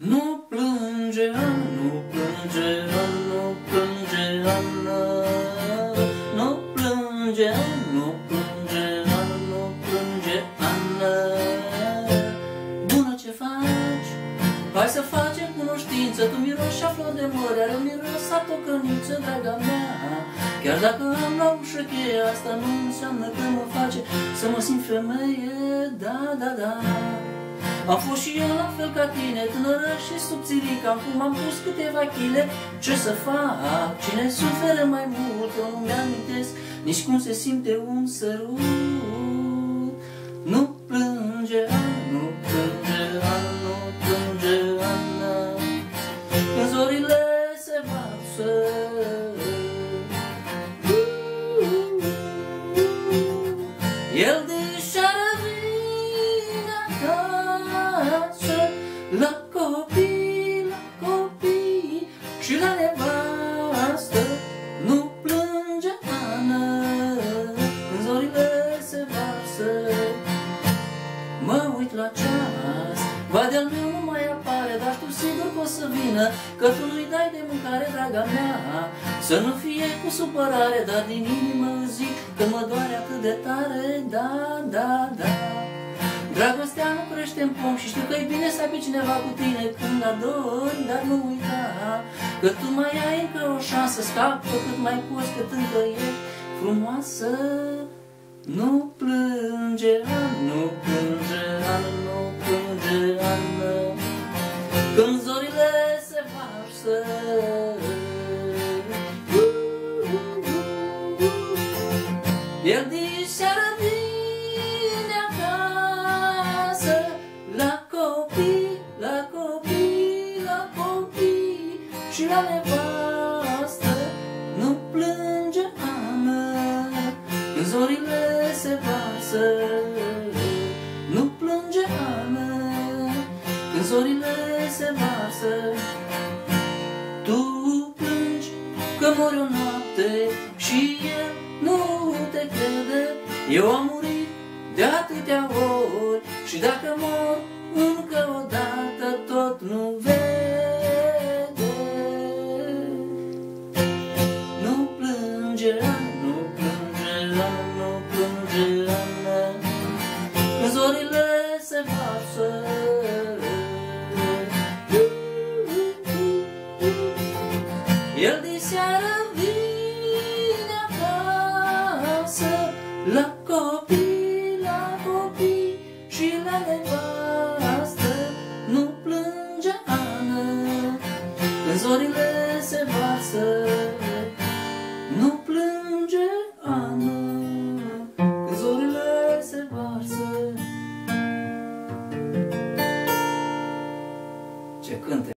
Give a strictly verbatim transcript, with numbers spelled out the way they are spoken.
Nu plânge, Ana, nu plânge, Ana, nu plânge, Ana. Nu plânge, Ana, nu plânge, Ana, nu plânge, Ana. Bună, ce faci? Hai să facem cunoștință. Tu miroși a flori de mări, are miros a tocăniță, draga mea. Chiar dacă am la ușă cheia, asta nu înseamnă că mă face să mă simt femeie, da, da, da. Am fost și eu la fel ca tine, tânără și subțirică. Acum am pus câteva chile, ce să fac? Cine suferă mai mult, eu nu mi-amintesc nici cum se simte un sărut. Nu plânge, Ana, nu plânge, Ana, nu plânge, Ana. Când zorile se varsă, el deșară vine acasă, la copii, la copii și la nevastă. Nu plânge, Ana, când zorile se varsă. Mă uit la ceas, vadea-l meu nu mai apare, dar știu sigur că o să vină, că tu nu-i dai de mâncare, draga mea. Să nu fie cu supărare, dar din inimă zic că mă doare atât de tare, da, da, da. Dragostea nu crește în pom și știu că-i bine să ai cineva cu tine când adori, dar nu uita că tu mai ai încă o șansă, scapă cât mai poți, cât încă ești frumoasă. Nu plânge, Ana, nu plânge, Ana, nu plânge, Ana. Când zorile se varsă, el diseară vine acasă, la copii, la copii, la copii și la nevastă. Nu plânge, Ana, când zorile se varsă. Nu plânge, Ana, când zorile se varsă. Tu plângi că mori o noapte și el nu te crede. Eu am murit de atâtea ori și dacă mor încă o dată tot nu vede. Nu plânge, Ana, nu plânge, Ana, nu plânge, Ana. Când zorile se varsă, el diseară vine acasă, la copii, la copii și la nevastă. Nu plânge, Ana, când zorile se varsă. Nu plânge, Ana, când zorile se varsă. Ce cânte!